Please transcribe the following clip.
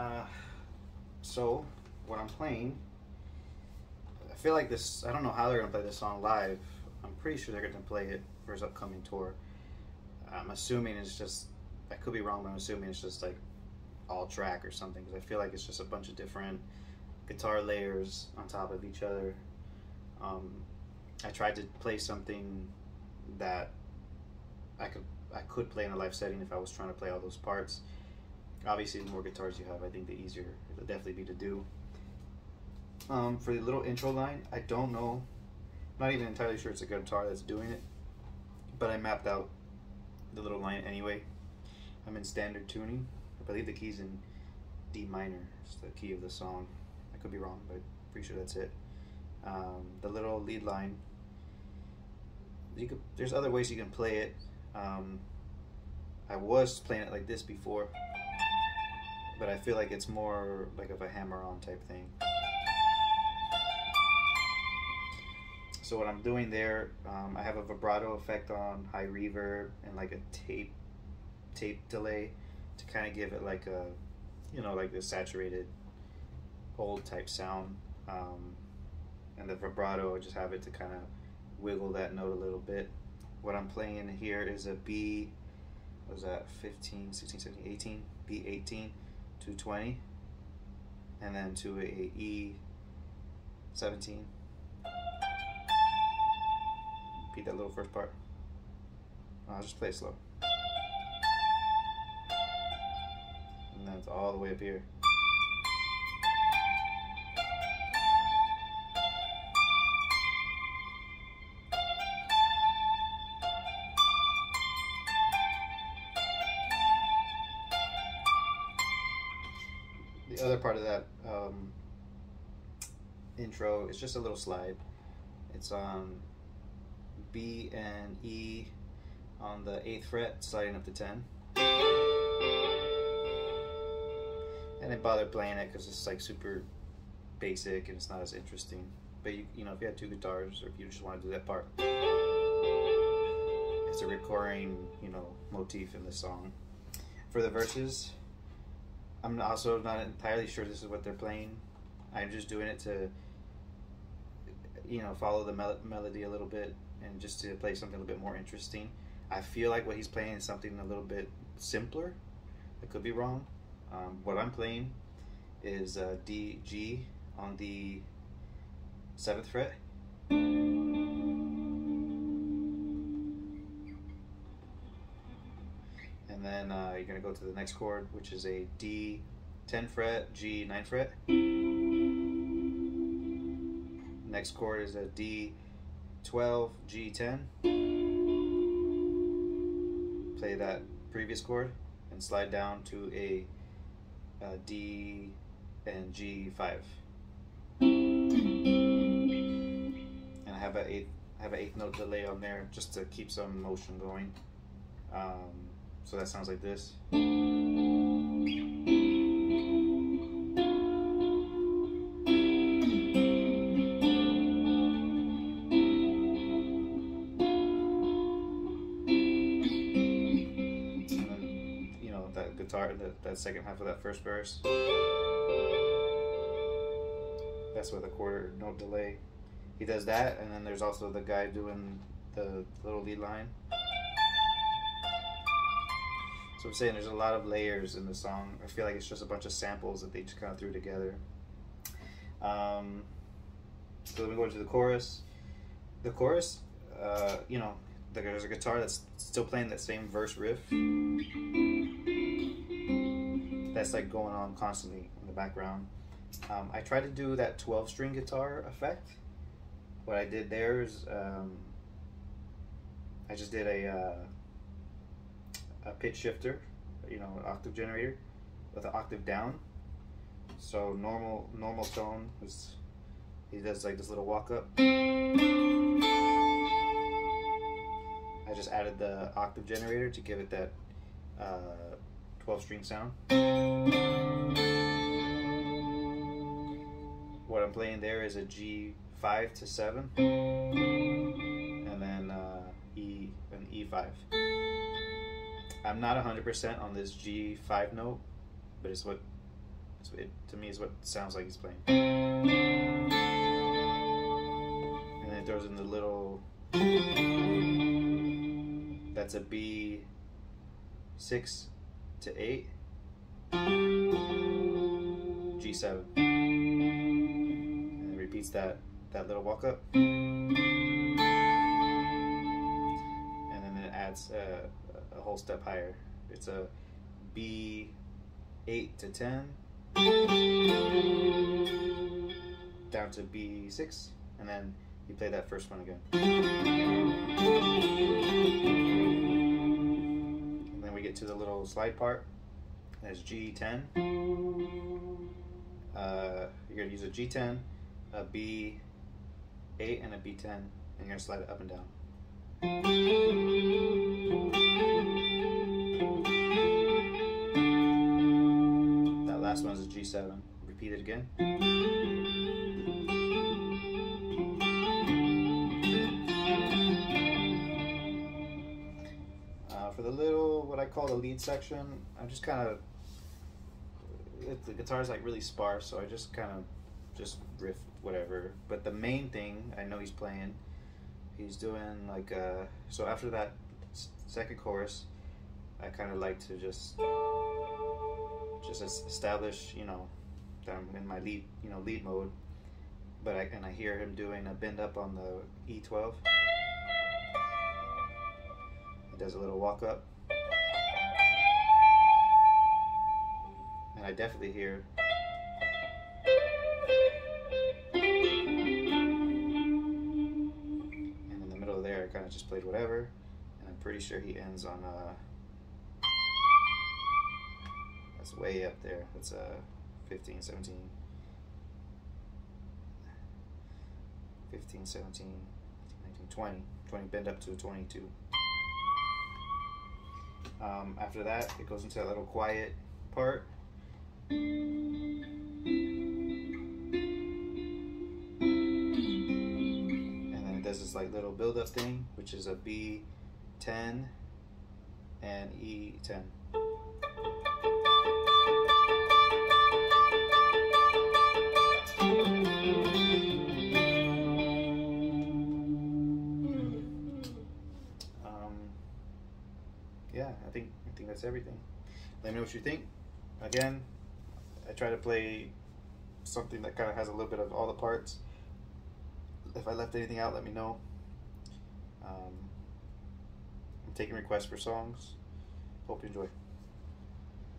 So what I'm playing, I feel like this. I don't know how they're gonna play this song live. I'm pretty sure they're gonna play it for his upcoming tour. I'm assuming it's just. I could be wrong, but I'm assuming it's just like all track or something because I feel like it's just a bunch of different guitar layers on top of each other. I tried to play something that I could play in a live setting if I was trying to play all those parts. Obviously, the more guitars you have, I think the easier it'll definitely be to do. For the little intro line, I don't know. I'm not even entirely sure it's a guitar that's doing it, but I mapped out the little line anyway. I'm in standard tuning. I believe the key's in D minor. It's the key of the song. I could be wrong, but pretty sure that's it. The little lead line. There's other ways you can play it. I was playing it like this before, but I feel like it's more like of a hammer-on type thing. So what I'm doing there, I have a vibrato effect on, high reverb, and like a tape delay to kind of give it like a, like the saturated old type sound. And the vibrato, I just have it to kind of wiggle that note a little bit. What I'm playing here is a B, what was that, 15, 16, 17, 18, B18 to 20, and then to a E17. Repeat that little first part. I'll just play it slow. And then it's all the way up here. The other part of that intro is just a little slide. It's on B and E on the 8th fret, sliding up to 10. I didn't bother playing it because it's like super basic and it's not as interesting. But if you had two guitars, or if you just want to do that part, it's a recurring, motif in the song. For the verses, I'm also not entirely sure this is what they're playing. I'm just doing it to, follow the melody a little bit and just to play something a little bit more interesting. I feel like what he's playing is something a little bit simpler. I could be wrong. What I'm playing is D, G on the 7th fret. And then you're going to go to the next chord, which is a D 10 fret, G 9 fret. Next chord is a D 12, G 10. Play that previous chord and slide down to a D and G 5. And I have an eighth note delay on there just to keep some motion going. So that sounds like this. Guitar, that second half of that first verse, that's with a quarter note delay. He does that, and then there's also the guy doing the little lead line. So I'm saying there's a lot of layers in the song. I feel like it's just a bunch of samples that they just kind of threw together. So then we go into the chorus. The chorus, there's a guitar that's still playing that same verse riff. That's like going on constantly in the background. I tried to do that 12-string guitar effect. What I did there is I just did a pitch shifter, an octave generator with an octave down. So normal tone is, he does like this little walk up. I just added the octave generator to give it that 12-string sound. What I'm playing there is a G5 to 7, and then an E5. I'm not 100% on this G5 note, but it's what To me is what it sounds like he's playing. And then it throws in the little, that's a B6 to 8, G7, and it repeats that little walk up, and then it adds a whole step higher. It's a B8 to 10, down to B6, and then you play that first one again. And then we get to the little slide part. There's G10. You're going to use a G10, a B8, and a B10, and you're going to slide it up and down. That last one is a G7. Repeat it again. For the little, what I call the lead section, I'm just kind of, the guitar's like really sparse, so I just kind of just riff whatever. But the main thing I know he's playing, he's doing like so after that second chorus, I kind of like to just establish, you know, that I'm in my lead, you know, lead mode. But I hear him doing a bend up on the E12. He does a little walk up, and I definitely hear. And in the middle of there, I kind of just played whatever, and I'm pretty sure he ends on that's way up there. That's 15, 17, 15, 17, 19, 20. 20 bend up to a 22. After that, it goes into that little quiet part. And then it does this like little build-up thing, which is a B10 and E10. Yeah, I think that's everything. Let me know what you think. Again, I try to play something that kind of has a little bit of all the parts. If I left anything out, let me know. I'm taking requests for songs. Hope you enjoy.